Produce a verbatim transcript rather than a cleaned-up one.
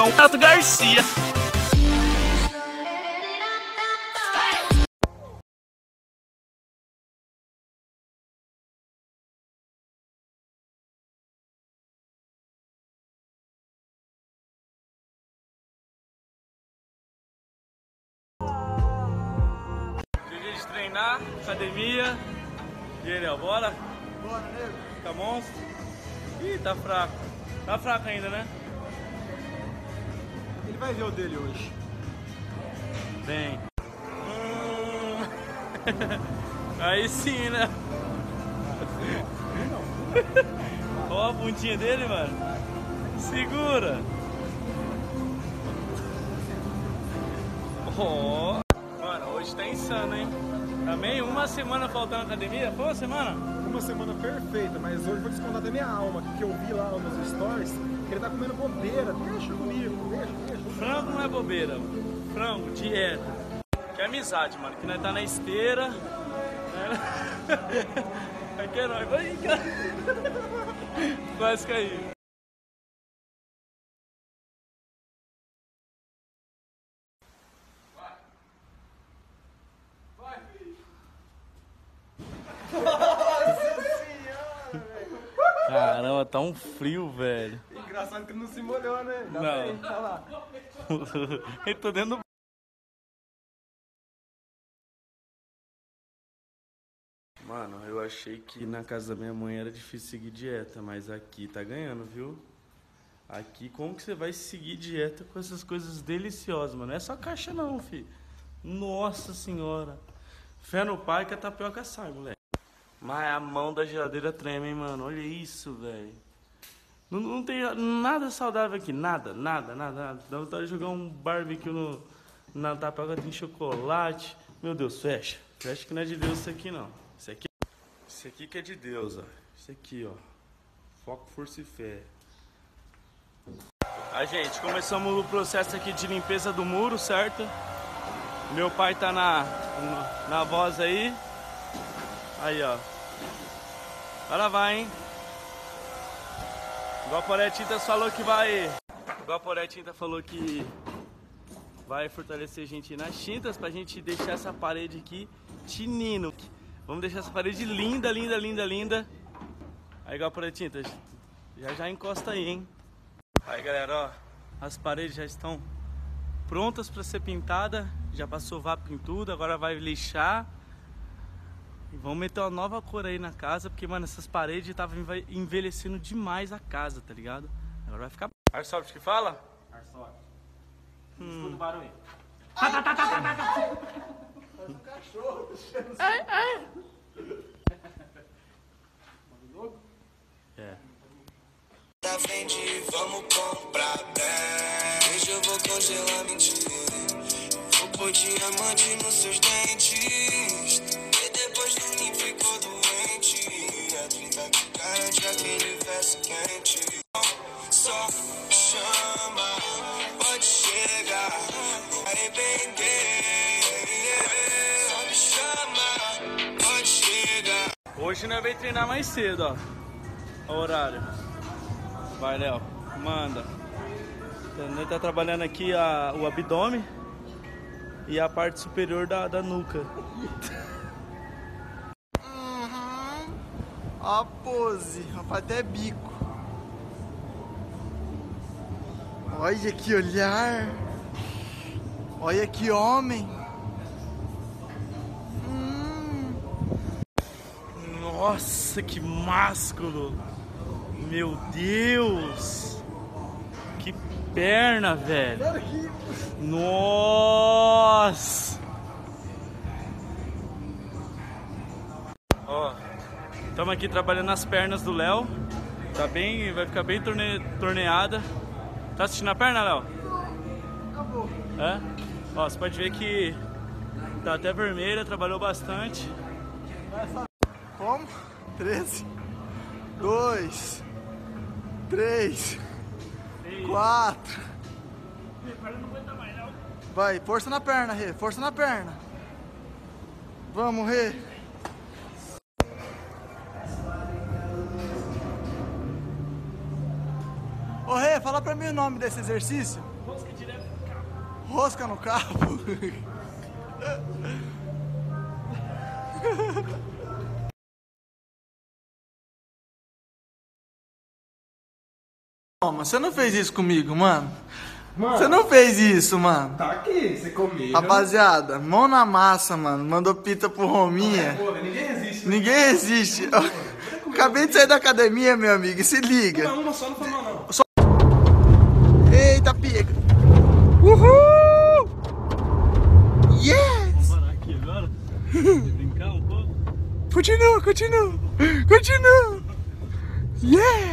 João Tato Garcia. Dia de treinar, academia. E aí, Léo, bora? Bora, nego. Tá monstro? Ih, tá fraco. Tá fraco ainda, né? Ele vai ver o dele hoje. Vem. Hum... Aí sim, né? Ó a bundinha dele, mano. Segura. Ó. Oh. Mano, hoje tá insano, hein? Também uma semana faltando na academia. Foi uma semana? Uma semana perfeita, mas hoje vou descontar até minha alma, porque eu vi lá nos stories que ele tá comendo bobeira. Deixa comigo, deixa, deixa. Frango não é bobeira. Frango, dieta. Que amizade, mano. Que nós tá na esteira. Aqui é nóis. Vai, cara. Quase caiu. Caramba, tá um frio, velho. Engraçado que não se molhou, né? Dá Não. bem, tá lá. Ele tá dentro do... Mano, eu achei que na casa da minha mãe era difícil seguir dieta, mas aqui tá ganhando, viu? Aqui, como que você vai seguir dieta com essas coisas deliciosas, mano? Não é só caixa não, filho. Nossa senhora. Fé no pai que a tapioca sai, moleque. Mas a mão da geladeira treme, hein, mano? Olha isso, velho. Não, não tem nada saudável aqui. Nada, nada, nada, nada. Dá vontade de jogar um barbecue no, na tapioca, tem chocolate. Meu Deus, fecha. Fecha que não é de Deus isso aqui, não. Isso aqui, isso aqui que é de Deus, ó. Isso aqui, ó. Foco, força e fé. A gente, começamos o processo aqui de limpeza do muro, certo? Meu pai tá na, na voz aí. Aí, ó. Agora vai, hein? O Guaporé Tintas falou que vai... O Guaporé Tintas falou que vai fortalecer a gente nas tintas pra gente deixar essa parede aqui tinino. Vamos deixar essa parede linda, linda, linda, linda. Aí, Guaporé Tintas, já já encosta aí, hein? Aí, galera, ó. As paredes já estão prontas pra ser pintada. Já passou vapo em tudo, agora vai lixar. E vamos meter uma nova cor aí na casa, porque, mano, essas paredes estavam envelhecendo demais a casa, tá ligado? Agora vai ficar... Airsoft que fala? Airsoft. Hum. Escuta o barulho. Tá, tá, tá, tá, tá, tá. Faz um cachorro. Ai, ai. É. Da frente, vamos comprar bem. Hoje eu vou congelar mentira. Vou pôr diamante nos seus dentes. E depois de mim ficou doente. A trinta que garante aquele verso quente. Só chama, pode chegar. Arrepender. Só me chama, pode chegar. Hoje nós vamos treinar mais cedo, ó. O horário. Vai, Léo. Manda. Nós tá trabalhando aqui a, o abdômen e a parte superior da, da nuca. Uhum. A pose. Rapaz, até bico. Olha que olhar. Olha que homem. Hum. Nossa, que másculo. Meu Deus. Que perna, velho. Nossa. Ó, estamos aqui trabalhando nas pernas do Léo. Tá bem, vai ficar bem torne, torneada. Tá assistindo a perna, Léo? Acabou. É? Ó, você pode ver que tá até vermelha, trabalhou bastante. Como? treze. dois. três. quatro. Vai, força na perna, Rê. Força na perna. Vamos, Rê. Ô, Rê, fala pra mim o nome desse exercício. rosca direto no cabo. Rosca no cabo? Toma, você não fez isso comigo, mano? Mano, Você não fez isso, mano. tá aqui, você comigo. Rapaziada, mão na massa, mano. Mandou pizza pro Rominha. Pô, ninguém resiste. Né? Ninguém resiste. Acabei de sair da academia, meu amigo. Se liga. Uma, uma só não foi mal, não. Eita, pega. Uhul! Yes! Vamos parar aqui agora? Brincar um pouco? Continua, continua. Continua. Yes!